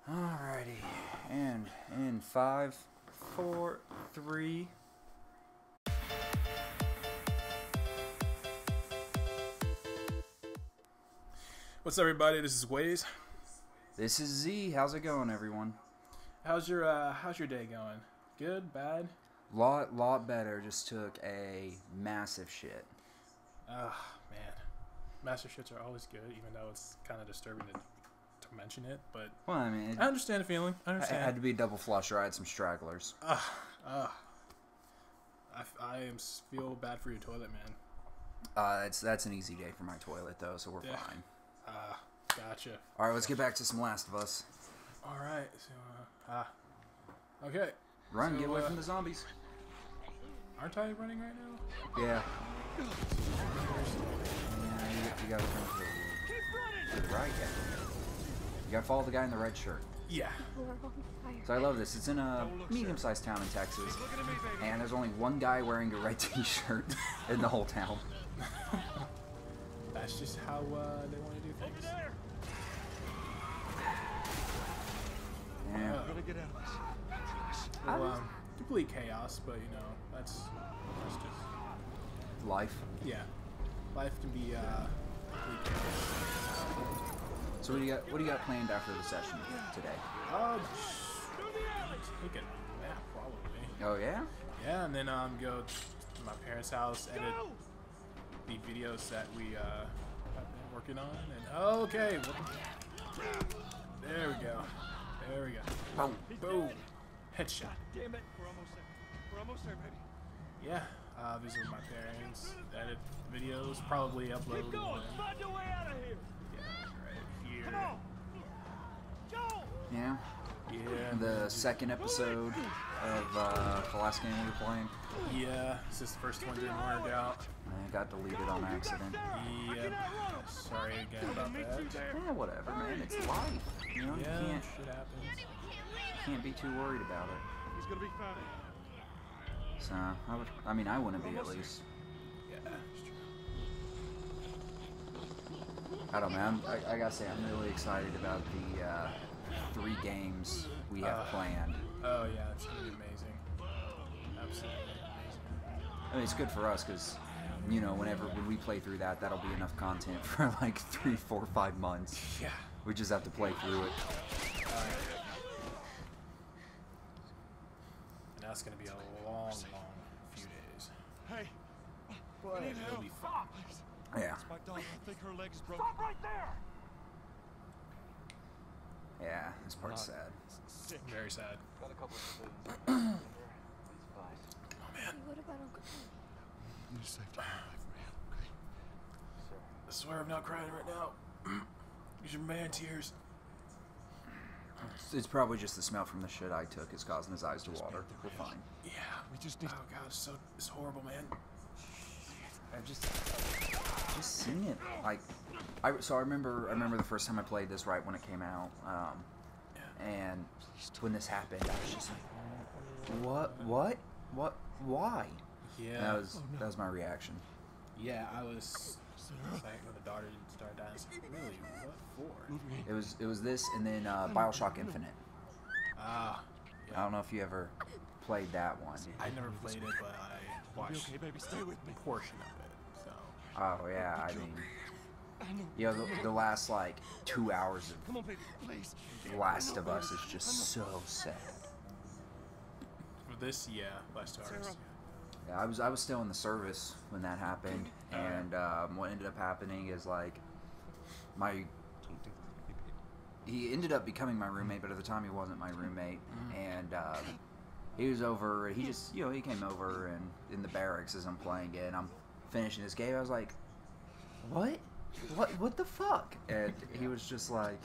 Alrighty, and in 5, 4, 3. What's up, everybody? This is Waze. This is Z. How's it going, everyone? How's your day going? Good? Bad? Lot better. Just took a massive shit. Man. Master shits are always good, even though it's kind of disturbing to mention it. But Well, I mean, I understand the feeling. I I understand. had to be a double flusher. I had some stragglers. I feel bad for your toilet, man. That's an easy day for my toilet though, so we're Yeah. fine. Gotcha. All right, let's get back to some Last of Us. All right. So, okay. Run, So, get away from the zombies. Aren't I running right now? Yeah. Yeah, you gotta turn to the right. Yeah. You gotta follow the guy in the red shirt. Yeah. So I love this. It's in a medium-sized town in Texas, and there's only one guy wearing a red T-shirt in the whole town. That's just how they want to do things. Yeah. Well, complete chaos, but you know that's just Life. yeah. Life can be complete chaos. So what do you got planned after the session today? Take a nap probably. Oh yeah. Yeah, and then go to my parents' house, edit the videos that we have been working on, and okay, there we go. There we go. Boom. Boom. Headshot. Damn it, we're almost there, baby. Yeah, visit with my parents, edit videos, probably upload Keep going, one. find your way out of here. Yeah, right here. Come on, Joel. Yeah. Yeah. The second episode of the last game we were playing. Yeah, this is the first one didn't work out. I got deleted on accident. Yep. Sorry again about that. Yeah, whatever, man. It's life. You know, Yeah, you shit happens. can't be too worried about it. He's gonna be fine. So I wouldn't be at least. Yeah, it's true. I don't know, man. I gotta say, I'm really excited about the 3 games we have planned. Oh yeah, it's gonna be amazing. Absolutely amazing. I mean, it's good for us because, you know, when we play through that, that'll be enough content for like 3, 4, 5 months. Yeah. We just have to play through it. And that's gonna be a long few days. Hey, But I need it'll help. be fun. Yeah, It's my daughter. I think her leg is broken. Stop right there! yeah. This part's sad. Sick. Very sad. Got a couple of civilians. Oh man. What about Uncle Tom? You need to save your life, man. Okay. I swear I'm not crying right now. These are man tears. It's probably just the smell from the shit I took is causing his eyes to water. We're fine. Yeah. We just need. Oh god, it's horrible, man. I just seen it. Like, I remember the first time I played this right when it came out, and when this happened, I was just like, what, why? Yeah. That was my reaction. Yeah, I was like when the daughter started dying. I was like, really? What for? It was this and then BioShock Infinite. Ah. I don't know if you ever played that one. I never played it, but I Be watched okay, baby. Stay with me. a portion of it. So. Oh yeah, I mean, I know. you know, the last like 2 hours Come on, baby. Please. of Last of Us is just so sad. For this, yeah, last 2 hours. Yeah, I was still in the service when that happened, and what ended up happening is like he ended up becoming my roommate, but at the time he wasn't my roommate, and he was over. He just he came over and in the barracks as I'm playing it, and I'm finishing this game. I was like, what the fuck? And he was just like.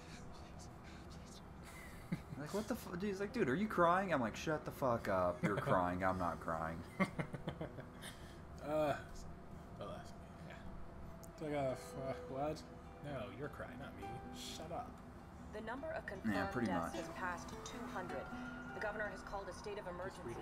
Like, what the fuck? He's like, dude, are you crying? I'm like, shut the fuck up. You're crying. I'm not crying. Well, that's yeah. It's like, what? No, you're crying, not me. Shut up. The number of confirmed pretty deaths much. has passed 200. The governor has called a state of emergency.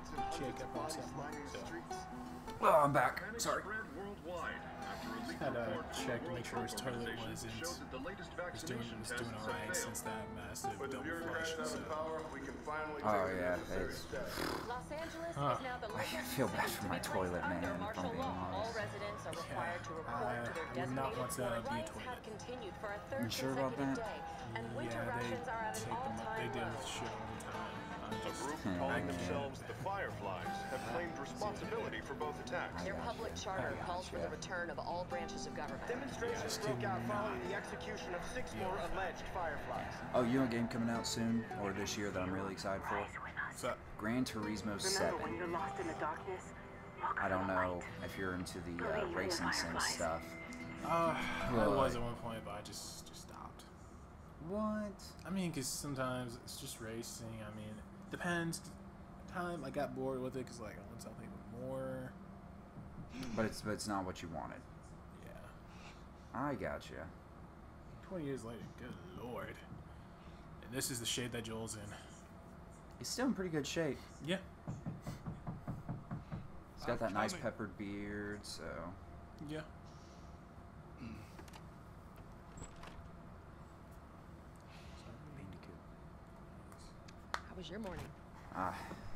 Oh, I'm back. Sorry. Had to check to make sure his toilet wasn't was doing alright since that massive double flush. So. Oh yeah, it's, Los Angeles is now the I latest feel bad for my city toilet, placed man, under if I'm martial being law. All honest. residents are required to report to their I would not designated want to sewer. be a Riots toilet. have continued for a third You sure about consecutive that? day, and winter Yeah, rations are at they an take them up. They all-time deal low. with shit all the time. I'm A just, group Hmm. calling I themselves the Fireflies have claimed responsibility for both attacks. Their public charter calls for the return of all branches of government. Demonstrations broke out following the execution of 6 more alleged Fireflies. Oh, you know a game coming out soon or this year that I'm really excited for? What's up? Gran Turismo 7. I don't know if you're into the racing sim stuff. I What? was at one point, but I just stopped. What? I mean, because sometimes it's just racing. I mean, depends. Time I got bored with it because like I want something more. But it's not what you wanted. Yeah. I gotcha. 20 years later, good lord. And this is the shade that Joel's in. He's still in pretty good shape. Yeah. He's got that nice peppered beard, so. Yeah. How was your morning? Ah.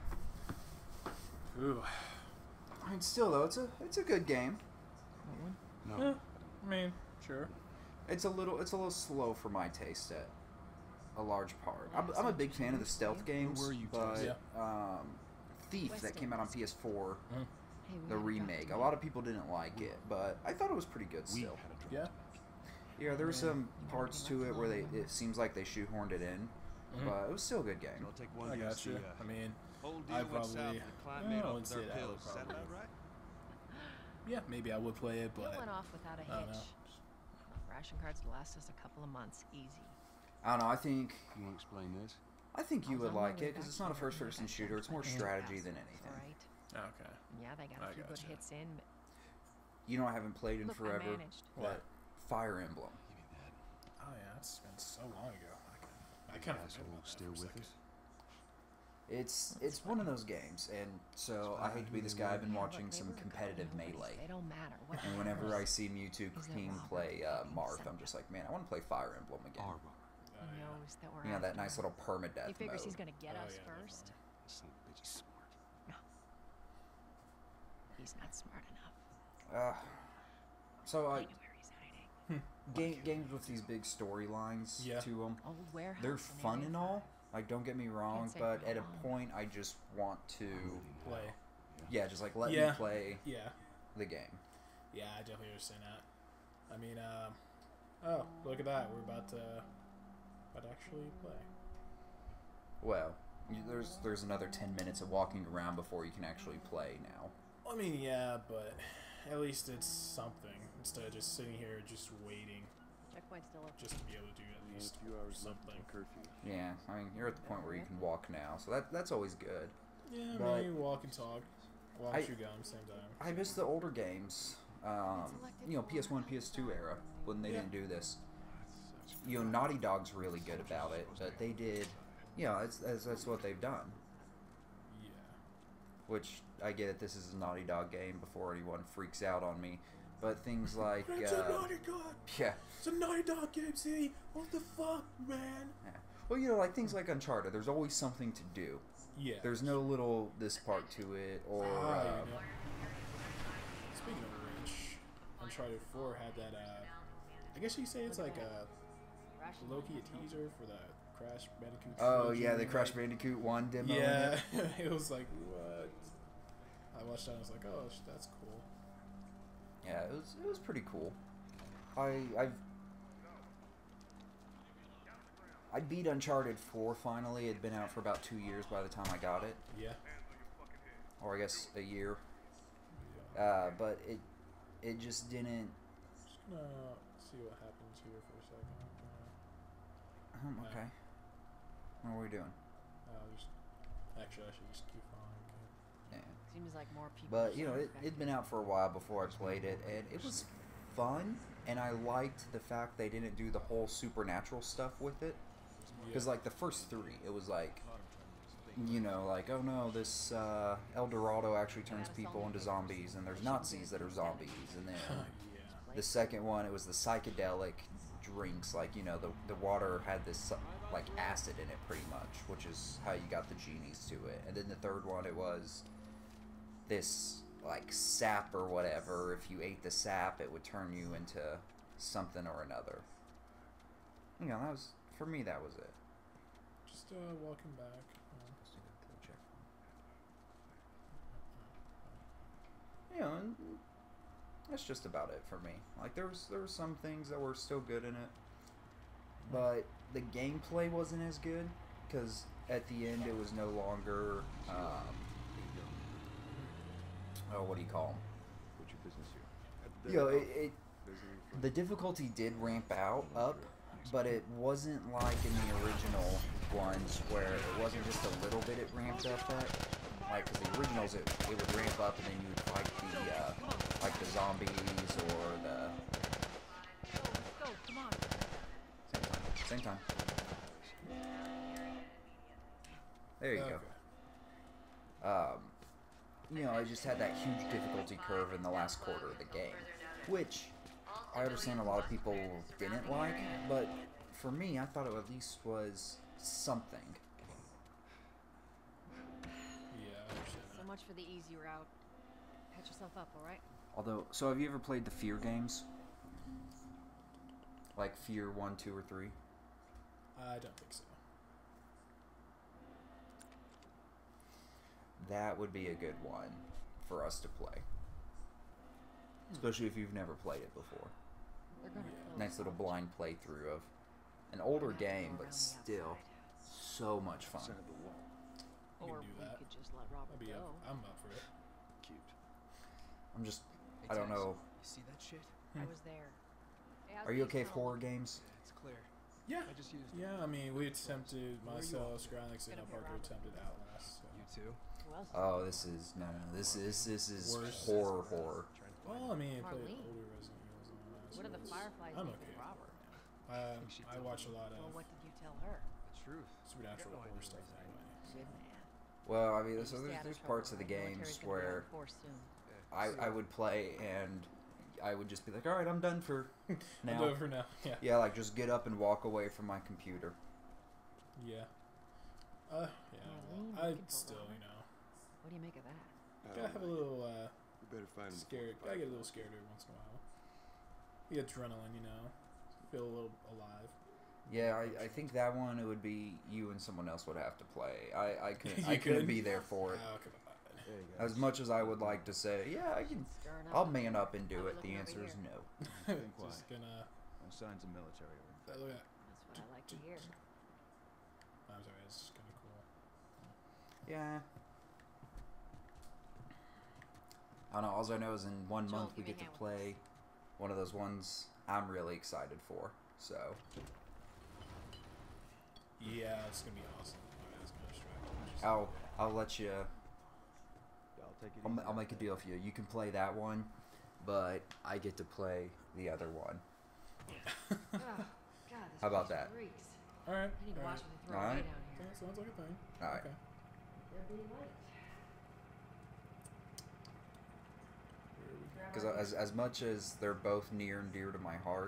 Ooh. I mean, still though, it's a good game. Yeah, I mean, sure. It's a little slow for my taste at a large part. I'm a big fan of the stealth games, but Thief that came out on PS4, the remake, a lot of people didn't like it, but I thought it was pretty good still. Yeah. Yeah, there were some parts to it where it seems like they shoehorned it in, but it was still a good game. I got you. I mean, I probably. I wouldn't say that. I would probably. Yeah, maybe I would play it, but You went off without a I don't hitch. know. Ration cards will last us a couple of months, easy. I don't know. I think You want to explain this? you would I was on my like way it because back it's not a here when first-person I got shooter. It's more jumped by strategy the than pass, anything. Right? Okay. Yeah, they got I a few good gotcha. hits in, but You know, I haven't played in look, I forever, managed. but Fire Emblem. Oh yeah, it's been so long ago. I kind of Asshole still with us? It's one of those games, and so I hate to be this guy. I've been Yeah, watching look, they some were a couple competitive of nobodies. Melee. They don't matter. What And whenever I matters see Mewtwo is that King Robert play fucking Marth, set I'm just like, man, I want to play Fire Emblem again. Our Robert. He knows that we're You know, that after nice him. little permadeath He figures mode. he's gonna get Oh, us yeah, first. This son of a bitch is smart. He's not smart enough. So I know where he's hiding. games with these big storylines Yeah. to them, Old warehouse. they're in fun and Area all. Like, don't get me wrong, Can't say but for at a long. point, I just want to, play. yeah, just like let Yeah. me play Yeah. the game. Yeah, I definitely understand that. I mean, oh, look at that. We're about to actually play. Well, there's another 10 minutes of walking around before you can actually play now. I mean, yeah, but at least it's something instead of just sitting here just waiting Checkpoint's still up. just to be able to do at least something. Curfew. Yeah, I mean, you're at the point where you can walk now, so that's always good. Yeah, But- maybe walk and talk. Walk I- and chew gum same time. I miss the older games, you know, PS1, PS2 era, when they Yeah. didn't do this. You know, Naughty Dog's really good about it, but they did, you know, that's what they've done. Yeah. Which, I get it, this is a Naughty Dog game before anyone freaks out on me, but things like, It's a Naughty Dog! yeah, It's a Naughty Dog game, see? What the fuck, man? yeah. Well, you know, like things like Uncharted, there's always something to do. Yeah. There's no little this part to it, or, Ah, you know. Speaking of which, Uncharted 4 had that, I guess you could say it's like a low-key a teaser for the Crash Bandicoot oh trilogy yeah, the remake. Crash Bandicoot 1 demo. in Yeah, it. it was like, what? I watched that and I was like, oh, that's cool. Yeah, it was pretty cool. I beat Uncharted 4 finally. It'd been out for about 2 years by the time I got it, Yeah. or I guess a year. Yeah. But it just didn't. Just gonna see what happens here for a second. Okay. What are we doing? Just actually, I should just keep on. Yeah. Seems like more people. But are you know, so it'd been out for a while before I played it, and it was fun, and I liked the fact they didn't do the whole supernatural stuff with it. Because, like, the first 3, it was like, you know, like, oh no, this El Dorado actually turns people into zombies, and there's Nazis that are zombies, and then the second one, it was the psychedelic drinks, like, you know, the water had this, like, acid in it pretty much, which is how you got the genies to it. And then the third one, it was this, like, sap or whatever. If you ate the sap, it would turn you into something or another. You know, that was, for me, that was it. Just walking back. You know, and that's just about it for me. Like, there were some things that were still good in it, but the gameplay wasn't as good, because at the end it was no longer, oh, what do you call them? What's your business here? You know, the difficulty did ramp up, but it wasn't like in the original ones where it wasn't just a little bit it ramped up at. Like, because the originals, it would ramp up and then you would fight the, like the zombies or the... Go, come on. Same time. There you go. You know, I just had that huge difficulty curve in the last quarter of the game, which I understand a lot of people didn't like, but for me, I thought it at least was something. So much for the easy route. Catch yourself up, alright? Although, so have you ever played the Fear games? Like Fear 1, 2, or 3? I don't think so. That would be a good one for us to play. Especially if you've never played it before. They're gonna close. Nice little blind playthrough of an older We're gonna have to game, go but around the still outside. so much fun. Center the wall. You Or can do we that. could just let Robert I'd be go. I'm up for it. Cute. I'm just, I don't know. You see that shit? I was there. Hey, how's Are you the okay with smell? horror games? It's clear. Yeah. I just used Yeah, I mean, we attempted, Where are you myself, off? Skrillex, and Gonna be Parker Robert. attempted Outlast. So. You too? Who else? Oh, this is this is Worse. horror. Trying to Well, I mean, I played Marlene. older Resident Evils and all that. What so are the it's- Fireflies I'm think okay. of Robert? I watch a lot Well, of what did you tell her? The truth. supernatural No idea horror stuff what's anyway. Good man. Well, I mean, You so stay out of there's trouble, parts of the alright? games Military's gonna be on where force soon. I would play and I would just be like, all right, I'm done for now. I'm done for now. Yeah. Yeah, like just get up and walk away from my computer. Yeah. Marlene I looking for still, Robert? you know, What do you make of that? gotta have a little We better find him. scared. Gotta get a little scared every once in a while. The adrenaline, you know, feel a little alive. Yeah, I think that one it would be you and someone else would have to play. I couldn't You I couldn't couldn't? be there for it. Oh, come on. There you go. As much as I would like to say, yeah, I can. Stirring up. I'll man up and do How we it. The looking over answer is here? no. Just gonna. No signs of military or Look at that. That's what I like to hear. I'm sorry, it's just kind of cool. Yeah. I don't know. All I know is in 1 Joel, month we give me get a to hand with play one of those ones I'm really excited for. So Yeah, it's gonna be awesome. Alright, that's gonna distract me. I'll let you. I'll take it. I'll make a deal for you. You can play that one, but I get to play the other one. Oh, God, this How about place that? reeks. All right. I need to all watch right. what they throw Alright. away down here. Okay, sounds like a thing. All right. Okay. They're being late. Because as much as they're both near and dear to my heart,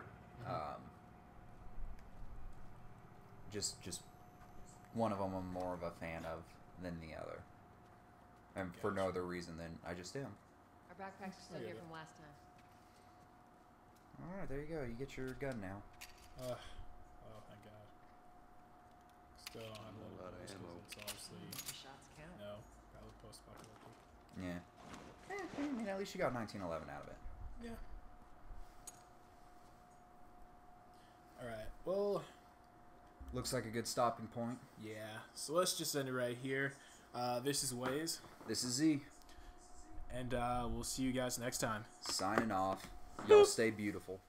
just one of them I'm more of a fan of than the other, and for no other reason than I just am. Our backpacks are still get here it. from last time. All right, there you go. You get your gun now. Oh, thank God. Still don't have a A lot of bullets 'cause ammo. it's obviously The shots count. no. Probably post-apocalyptic. Yeah. I mean, at least you got 1911 out of it. Yeah. All right. Well, Looks like a good stopping point. yeah. So let's just end it right here. This is Waze, This is Z and we'll see you guys next time. signing off. Y'all stay beautiful.